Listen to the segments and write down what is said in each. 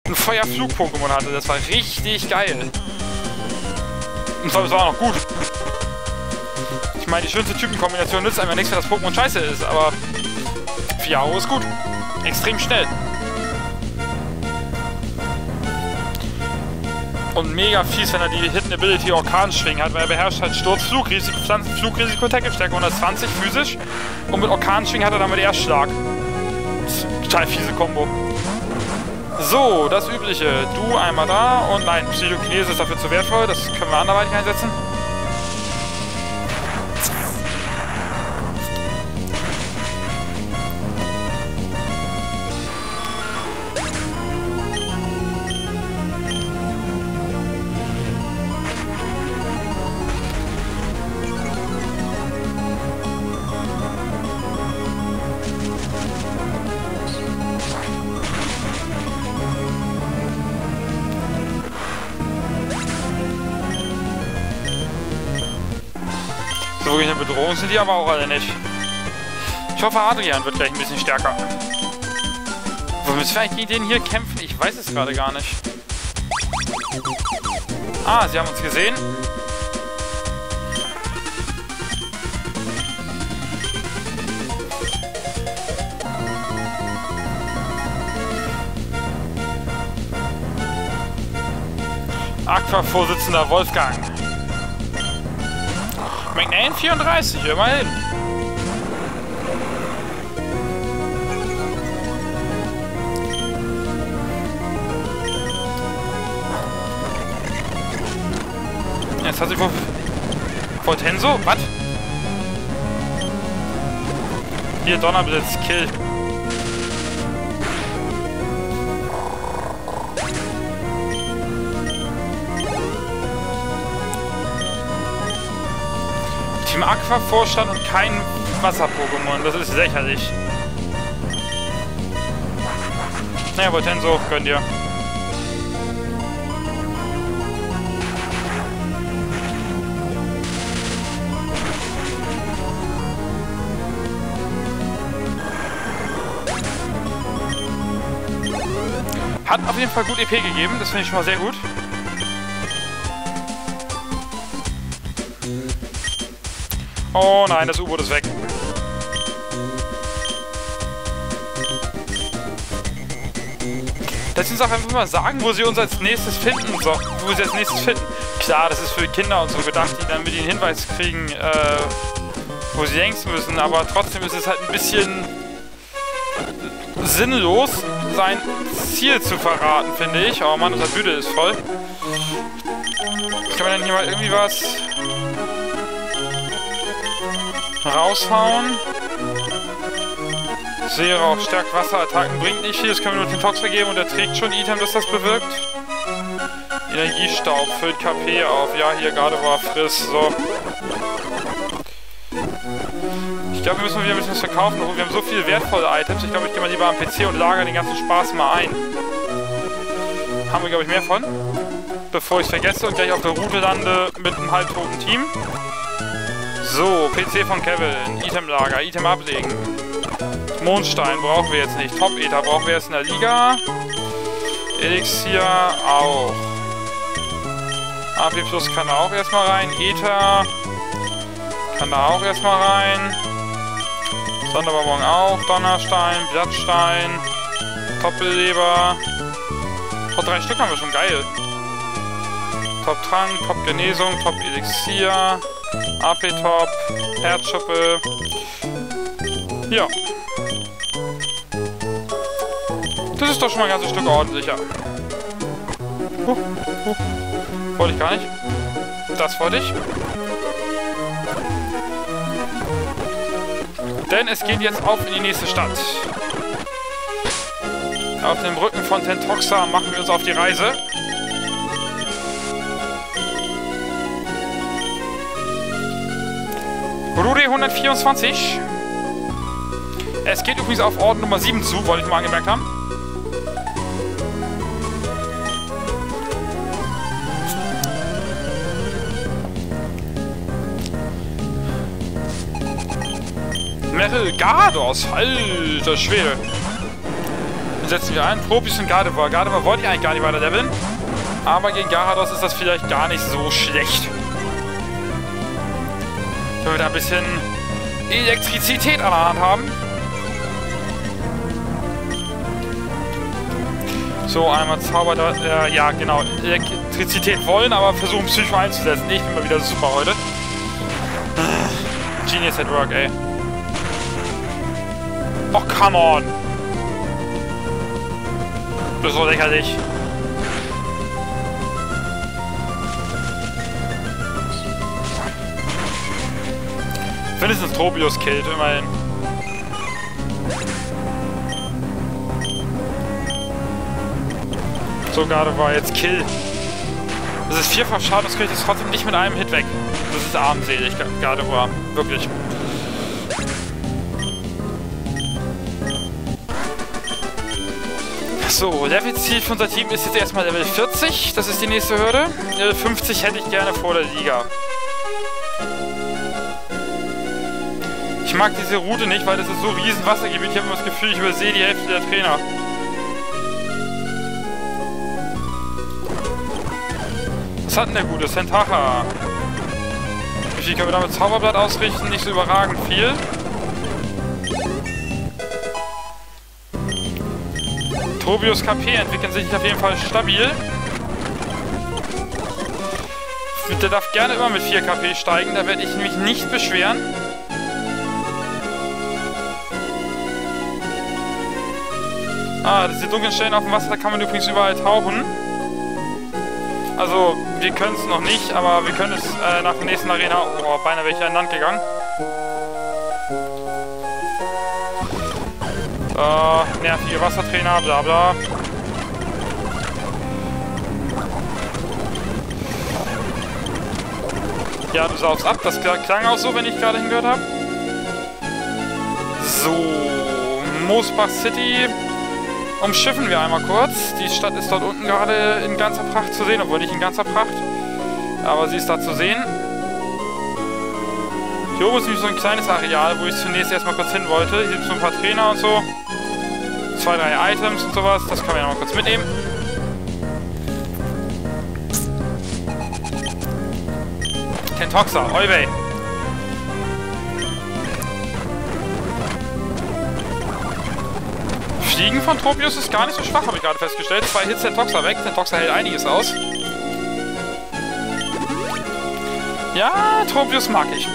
ein Feuerflug-Pokémon hatte. Das war richtig geil. Und zwar, das war auch noch gut. Ich meine, die schönste Typenkombination nützt einem ja nichts, wenn das Pokémon scheiße ist, aber Fiaro ist gut. Extrem schnell. Und mega fies, wenn er die Hidden Ability Orkanschwingen hat, weil er beherrscht halt Sturz, Flugrisiko, Pflanzenflugrisiko, Tackle-Stärke 120 physisch. Und mit Orkanschwingen hat er damit Erstschlag. Total fiese Kombo. So, das Übliche. Du einmal da und nein, Psychokinese ist dafür zu wertvoll. Das können wir anderweitig einsetzen. So wirklich eine Bedrohung sind die aber auch alle nicht. Ich hoffe, Adrian wird gleich ein bisschen stärker. Wo müssen wir eigentlich gegen den hier kämpfen? Ich weiß es gerade gar nicht. Ah, sie haben uns gesehen. Aqua-Vorsitzender Wolfgang. McNane 34, immerhin. Jetzt hat sich wohl... Voltenso? Was? Hier, Donnerblitz, Kill. Team Aqua Vorstand und kein Wasser-Pokémon. Das ist lächerlich. Naja, Voltenso, gönn dir. Hat auf jeden Fall gut EP gegeben, das finde ich schon mal sehr gut. Oh nein, das U-Boot ist weg. Lass uns auch einfach mal sagen, wo sie uns als nächstes finden. So, wo sie als nächstes finden. Klar, das ist für Kinder und so gedacht, die dann mit den Hinweis kriegen, wo sie längst müssen. Aber trotzdem ist es halt ein bisschen sinnlos, sein Ziel zu verraten, finde ich. Oh Mann, unsere Bühne ist voll. Kann man denn hier mal irgendwie was raushauen? Seerauch stärkt Wasserattacken, bringt nicht viel, das können wir nur den Tox vergeben und er trägt schon Item, dass das bewirkt. Energiestaub füllt KP auf. Ja, hier gerade war Friss. So. Ich glaube, wir müssen wieder ein bisschen was verkaufen. Wir haben so viele wertvolle Items. Ich glaube, ich gehe mal lieber am PC und lagere den ganzen Spaß mal ein. Haben wir, glaube ich, mehr von. Bevor ich es vergesse und gleich auf der Route lande mit einem halbtoten Team. So, PC von Kevin. Itemlager, Item ablegen. Mondstein brauchen wir jetzt nicht. Top-Ether brauchen wir jetzt in der Liga. Elixier auch. AP Plus kann da auch erstmal rein. Ether kann da auch erstmal rein. Sonderbonbon auch. Donnerstein, Blattstein. Top-Beleber. Oh, 3 Stück haben wir schon. Geil. Top-Trank, Top-Genesung, Top-Elixier. AP-Top. Herzschuppe. Ja. Das ist doch schon mal ein ganzes Stück ordentlicher. Wollte ich gar nicht. Das wollte ich. Denn es geht jetzt auf in die nächste Stadt. Auf dem Rücken von Tentoxa machen wir uns auf die Reise. Rudi 124. Es geht übrigens auf Orden Nummer 7 zu, wollte ich mal angemerkt haben. Metal Gardos, alter Schwede. Den setzen wir ein. Tropius und Gardevoir. Gardevoir wollte ich eigentlich gar nicht weiter leveln. Aber gegen Gyarados ist das vielleicht gar nicht so schlecht. Wenn wir da ein bisschen Elektrizität an der Hand haben. So, einmal Zauber, ja genau, Elektrizität wollen, aber versuchen Psycho einzusetzen. Ich bin mal wieder super heute. Genius at work, ey. Oh, come on! Das ist so lächerlich. Wenigstens Tropius killt, immerhin. So, Gardevoir jetzt Kill. Das ist vierfach Schaden, das kriegt es trotzdem nicht mit einem Hit weg. Das ist armselig, Gardevoir. Wirklich. So, Levelziel für unser Team ist jetzt erstmal Level 40. Das ist die nächste Hürde. Level 50 hätte ich gerne vor der Liga. Ich mag diese Route nicht, weil das ist so riesen Wassergebiet. Ich habe immer das Gefühl, ich übersehe die Hälfte der Trainer. Was hat denn der gute? Sentacha. Wie viel können wir damit Zauberblatt ausrichten? Nicht so überragend viel. Tropius KP entwickeln sich auf jeden Fall stabil. Der darf gerne immer mit 4 KP steigen, da werde ich mich nicht beschweren. Ah, diese dunklen Stellen auf dem Wasser, da kann man übrigens überall tauchen. Also, wir können es noch nicht, aber wir können es nach der nächsten Arena... Oh, beinahe wäre ich in Land gegangen. Nervige Wassertrainer, bla bla. Ja, du saugst ab. Das klang auch so, wenn ich gerade hingehört habe. So, Moosbach City umschiffen wir einmal kurz. Die Stadt ist dort unten gerade in ganzer Pracht zu sehen, obwohl nicht in ganzer Pracht. Aber sie ist da zu sehen. Hier oben ist nämlich so ein kleines Areal, wo ich zunächst erstmal kurz hin wollte. Hier sind so ein paar Trainer und so. 2, 3 Items und sowas. Das können wir ja noch mal kurz mitnehmen. Tentoxa, Eubay. Fliegen von Tropius ist gar nicht so schwach, habe ich gerade festgestellt. 2 Hits Tentoxa weg. Tentoxa hält einiges aus. Ja, Tropius mag ich.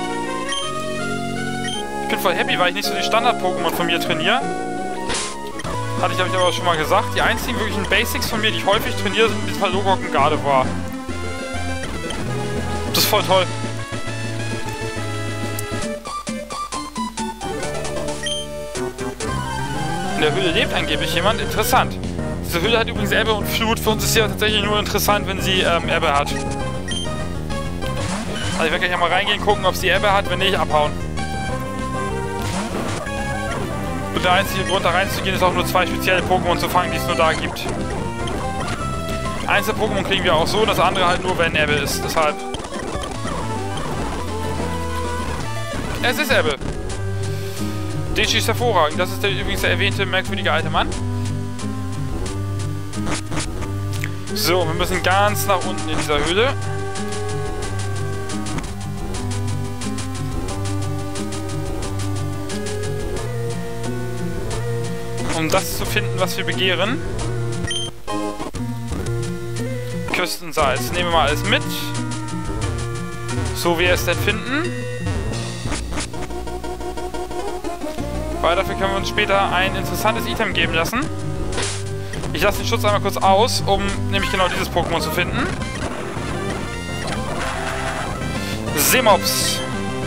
Ich bin voll happy, weil ich nicht so die Standard-Pokémon von mir trainiere. Hatte ich, aber schon mal gesagt. Die einzigen wirklichen Basics von mir, die ich häufig trainiere, sind diesmal Logok und Gardevoir. Das ist voll toll. In der Höhle lebt angeblich jemand. Interessant. Diese Höhle hat übrigens Ebbe und Flut. Für uns ist sie ja tatsächlich nur interessant, wenn sie Ebbe hat. Also ich werde gleich mal reingehen, gucken, ob sie Ebbe hat. Wenn nicht, abhauen. Und der einzige Grund, da reinzugehen, ist auch nur 2 spezielle Pokémon zu fangen, die es nur da gibt. Einzelne Pokémon kriegen wir auch so, das andere halt nur, wenn Ebbe ist. Deshalb. Es ist Ebbe. Dechi ist hervorragend. Das ist übrigens der erwähnte merkwürdige alte Mann. So, wir müssen ganz nach unten in dieser Höhle. Um das zu finden, was wir begehren. Küstensalz. Nehmen wir mal alles mit. So wie wir es denn finden. Weil dafür können wir uns später ein interessantes Item geben lassen. Ich lasse den Schutz einmal kurz aus, um nämlich genau dieses Pokémon zu finden. Semops.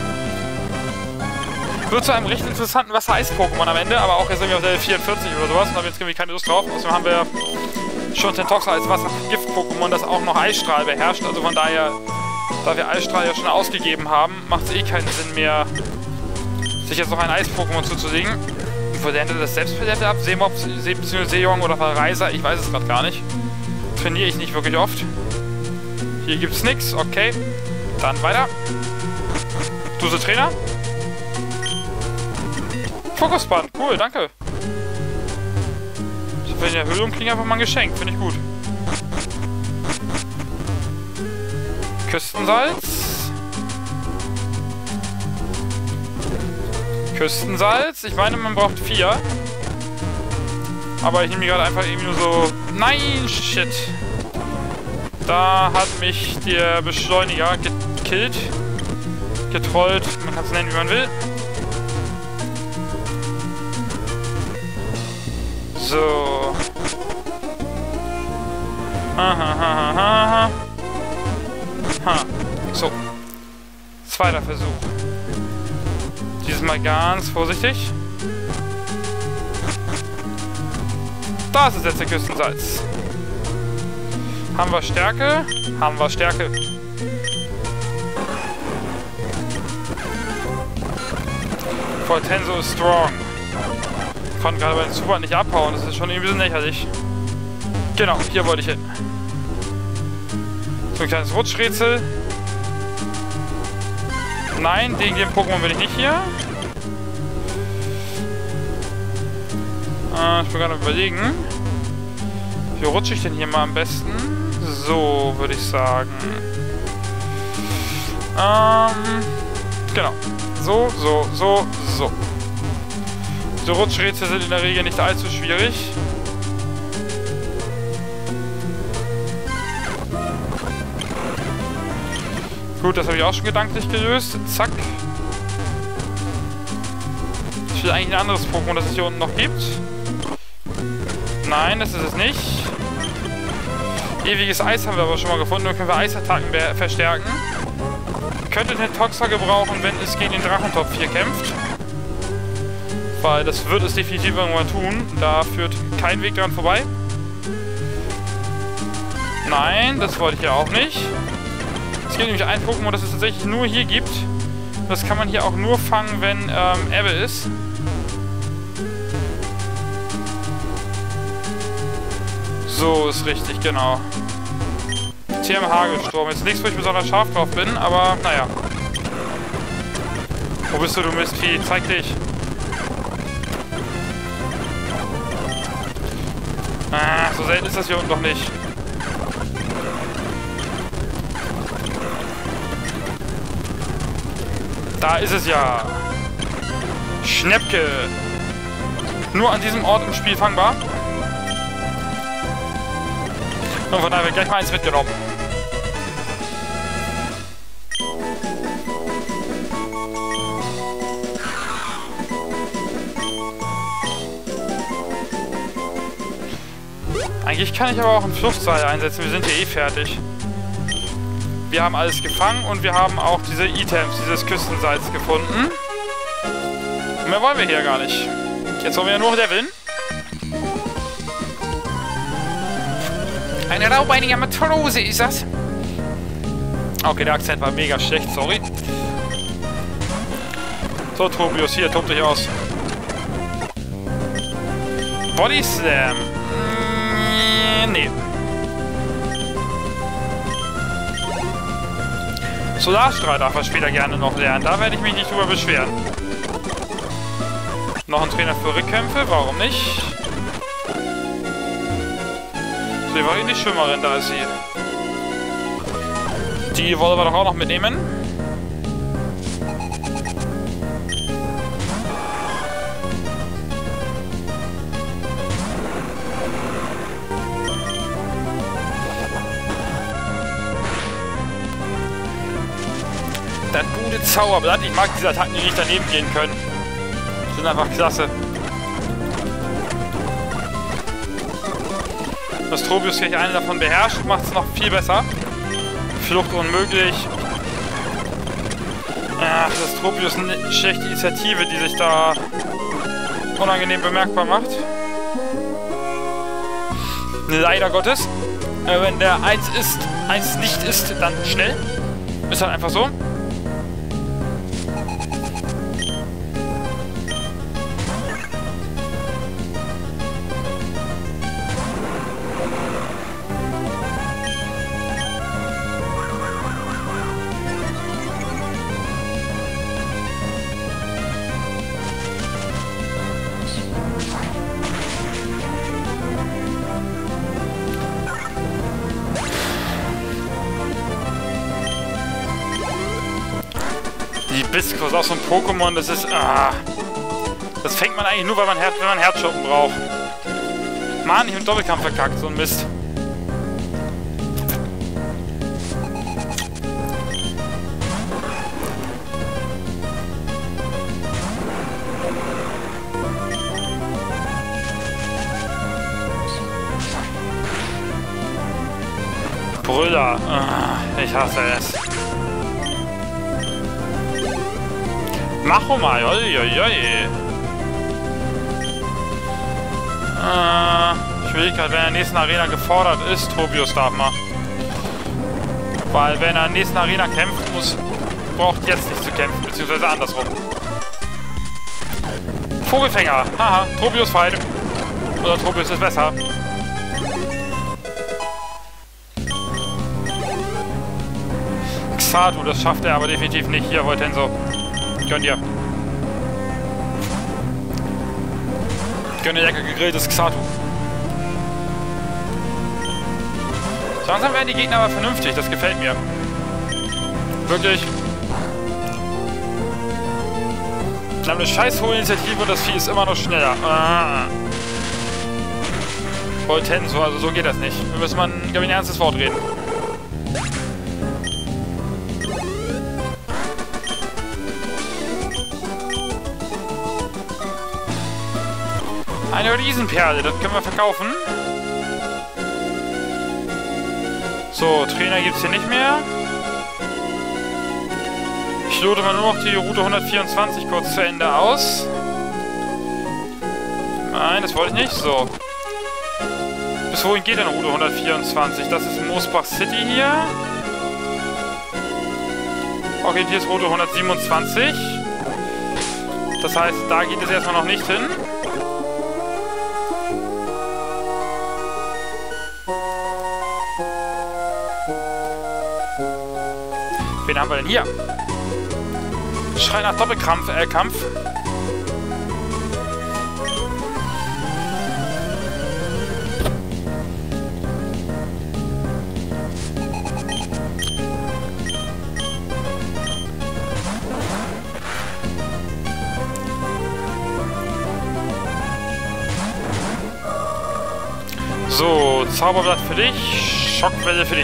Wird zu einem recht interessanten Wasser-Eis-Pokémon am Ende, aber auch erst irgendwie auf Level 44 oder sowas. Und da haben wir jetzt irgendwie keine Lust drauf. Außerdem haben wir schon Tentoxa als Wasser-Gift-Pokémon, das auch noch Eisstrahl beherrscht. Also von daher, da wir Eisstrahl ja schon ausgegeben haben, macht es eh keinen Sinn mehr, sich jetzt noch ein Eis-Pokémon zuzulegen. Wo lernt er das selbst für Level ab? Seemops, bzw. Seejong oder Verreiser? Ich weiß es gerade gar nicht. Trainiere ich nicht wirklich oft. Hier gibt's nichts. Okay. Dann weiter. Duse Trainer. Fokusband. Cool, danke. Apfel in der Höhlung klingt einfach mal ein Geschenk. Finde ich gut. Küstensalz. Küstensalz. Ich meine, man braucht 4. Aber ich nehme gerade einfach irgendwie nur so... Nein, shit. Da hat mich der Beschleuniger gekillt. Getrollt. Man kann es nennen, wie man will. So. So. Zweiter Versuch. Dieses Mal ganz vorsichtig. Da ist es jetzt der Küstensalz. Haben wir Stärke? Haben wir Stärke. Voltenso ist strong. Ich konnte gerade bei den Super nicht abhauen. Das ist schon irgendwie ein bisschen lächerlich. Genau, hier wollte ich hin. So ein kleines Rutschrätsel. Nein, den Pokémon will ich nicht hier. Ich bin gerade überlegen. Wie rutsche ich denn hier mal am besten? So, würde ich sagen. Genau. So. So Rutschrätsel sind in der Regel nicht allzu schwierig. Gut, das habe ich auch schon gedanklich gelöst. Zack. Ich will eigentlich ein anderes Pokémon, das es hier unten noch gibt. Nein, das ist es nicht. Ewiges Eis haben wir aber schon mal gefunden. Dann können wir Eisattacken verstärken. Könnte den Toxa gebrauchen, wenn es gegen den Drachentopf hier kämpft. Weil das wird es definitiv irgendwann tun. Da führt kein Weg dran vorbei. Nein, das wollte ich ja auch nicht. Es gibt nämlich ein Pokémon, das es tatsächlich nur hier gibt. Das kann man hier auch nur fangen, wenn Ebbe ist. So ist richtig, genau. TM Hagelsturm. Jetzt nichts, wo ich besonders scharf drauf bin, aber naja. Wo bist du Mistvieh? Zeig dich. Ah, so selten ist das hier unten doch nicht. Da ist es ja. Schnäppke. Nur an diesem Ort im Spiel fangbar. Und von daher wird gleich mal eins mitgenommen. Eigentlich kann ich aber auch ein Fluchtseil einsetzen. Wir sind hier eh fertig. Wir haben alles gefangen und wir haben auch diese Items, dieses Küstensalz gefunden. Und mehr wollen wir hier gar nicht. Jetzt wollen wir ja nur leveln. Eine raubeinige Matrose ist das. Okay, der Akzent war mega schlecht, sorry. So, Tropius, hier, tobt euch aus. Body Slam. Nee. Solarstrahl darf er später gerne noch lernen. Da werde ich mich nicht drüber beschweren. Noch ein Trainer für Rückkämpfe, warum nicht? So, die war die Schwimmerin, da ist sie. Die wollen wir doch auch noch mitnehmen. Das gute Zauberblatt. Ich mag diese Attacken, die nicht daneben gehen können. Die sind einfach klasse. Dass Tropius hier eine davon beherrscht, macht es noch viel besser. Flucht unmöglich. Ach, das ist Tropius eine schlechte Initiative, die sich da unangenehm bemerkbar macht. Leider Gottes. Wenn der 1 ist, 1 nicht ist, dann schnell. Ist halt einfach so. Hibiskus, auch so ein Pokémon, das ist... Das fängt man eigentlich nur, wenn man Herzschuppen braucht. Mann, ich hab den Doppelkampf verkackt, so ein Mist. Brüller. Ich hasse es. Mach mal. Ich will gerade, wenn er in der nächsten Arena gefordert ist, Tobius darf mal. Weil wenn er in der nächsten Arena kämpfen muss, braucht jetzt nicht zu kämpfen, beziehungsweise andersrum. Vogelfänger. Haha, Tobius Fight. Oder Tobius ist besser. Xatu, das schafft er aber definitiv nicht. Hier, Voltenso. Gönn dir. Gönn dir lecker gegrilltes Xatu. So langsam werden die Gegner aber vernünftig. Das gefällt mir. Wirklich. Wir haben eine scheiß hohe Initiative und das Vieh ist immer noch schneller. Voltenso, also so geht das nicht. Wir müssen mal ein ernstes Wort reden. Eine Riesenperle, das können wir verkaufen. So, Trainer gibt es hier nicht mehr. Ich lote mal nur noch die Route 124 kurz zu Ende aus. Nein, das wollte ich nicht. So. Bis wohin geht denn Route 124? Das ist Moosbach City hier. Okay, hier ist Route 127. Das heißt, da geht es erstmal noch nicht hin. Wen haben wir denn hier? Schrei nach Doppelkampf, Kampf. So, Zauberblatt für dich, Schockwelle für dich.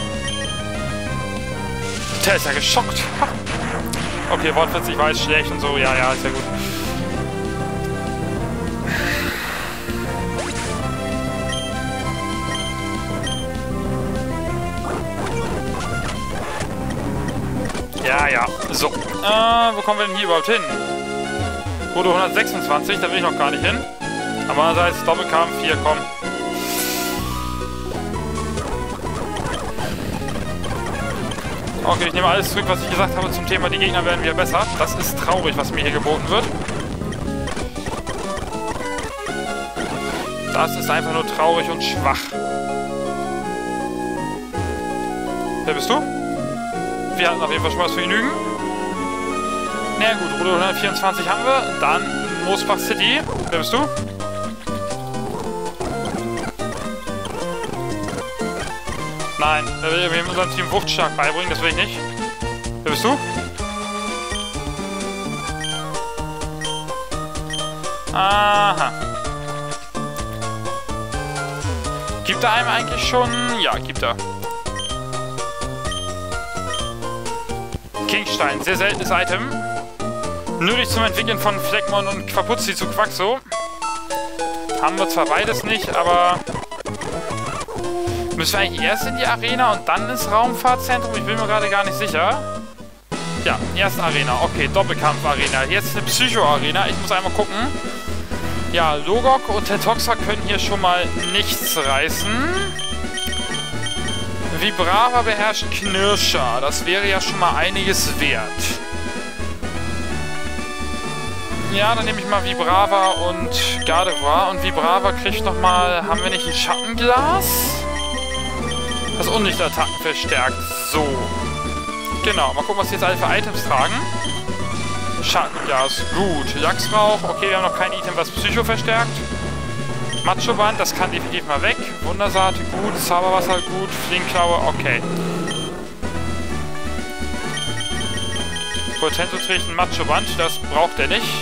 Der ist ja geschockt. Ha. Okay, wortwitzig war es schlecht und so. Ja, ist ja gut. Ja. So. Wo kommen wir denn hier überhaupt hin? Route 126, da will ich noch gar nicht hin. Aber andererseits Doppelkampf, hier, komm. Okay, ich nehme alles zurück, was ich gesagt habe zum Thema, die Gegner werden wieder besser. Das ist traurig, was mir hier geboten wird. Das ist einfach nur traurig und schwach. Wer bist du? Wir hatten auf jeden Fall schon was für Genügen. Na ja, gut, Route 124 haben wir. Dann Moosbach City. Wer bist du? Nein, der will mir in unserem Team Wuchtstark beibringen, das will ich nicht. Wer bist du? Aha. Gibt er einem eigentlich schon? Ja, gibt er. Kingstein, sehr seltenes Item. Nötig zum Entwickeln von Fleckmon und Quapuzzi zu Quaxo. Haben wir zwar beides nicht, aber... Müssen wir eigentlich erst in die Arena und dann ins Raumfahrtzentrum? Ich bin mir gerade gar nicht sicher. Ja, erst Arena. Okay, Doppelkampf-Arena. Jetzt eine Psycho-Arena. Ich muss einmal gucken. Ja, Logok und Tetoxa können hier schon mal nichts reißen. Vibrava beherrscht Knirscher. Das wäre ja schon mal einiges wert. Ja, dann nehme ich mal Vibrava und Gardevoir. Und Vibrava kriegt nochmal... Haben wir nicht ein Schattenglas? Das Unlichtattacken verstärkt. So. Genau. Mal gucken, was die jetzt alle für Items tragen. Schattenglas. Gut. Lachsrauch. Okay, wir haben noch kein Item, was Psycho verstärkt. Machoband. Das kann definitiv mal weg. Wundersaate. Gut. Zauberwasser. Gut. Flinkklaue. Okay. Potento trägt ein Macho-Band, das braucht er nicht.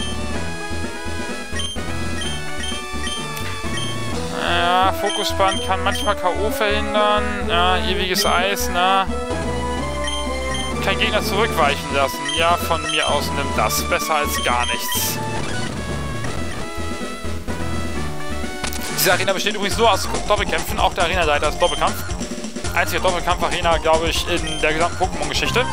Ja, Fokusband kann manchmal K.O. verhindern. Ja, ewiges Eis, na. Kein Gegner zurückweichen lassen. Ja, von mir aus nimm das. Besser als gar nichts. Diese Arena besteht übrigens nur aus Doppelkämpfen. Auch der Arenaleiter ist Doppelkampf. Einzige Doppelkampf-Arena, glaube ich, in der gesamten Pokémon-Geschichte.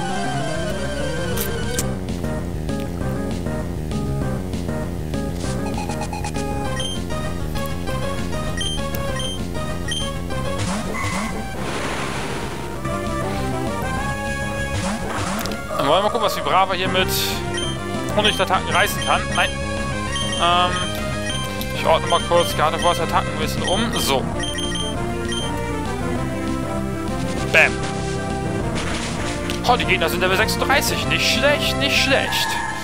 Dann wollen wir mal gucken, was Vibrava hier mit Unlichtattacken reißen kann. Nein. Ich ordne mal kurz Gardevoirs Attacken ein bisschen um. So. Bam. Oh, die Gegner sind Level 36. Nicht schlecht, nicht schlecht.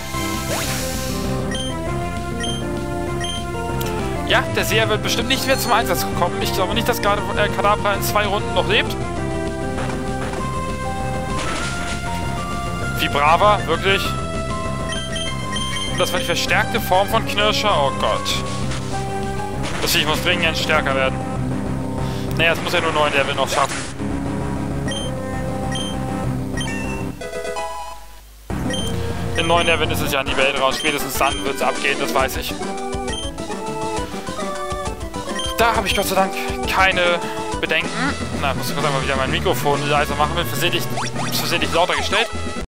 Ja, der Seher wird bestimmt nicht mehr zum Einsatz kommen. Ich glaube nicht, dass Kadabra in 2 Runden noch lebt. Vibrava, wirklich. Und das war die verstärkte Form von Knirscher. Oh Gott. Das Viech muss dringend stärker werden. Naja, es muss ja nur 9 Level noch schaffen. In 9 Leveln ist es ja in die Welt raus. Spätestens dann wird es abgehen, das weiß ich. Da habe ich Gott sei Dank keine Bedenken. Na, ich muss kurz einmal wieder mein Mikrofon leiser machen. Bin versehentlich lauter gestellt.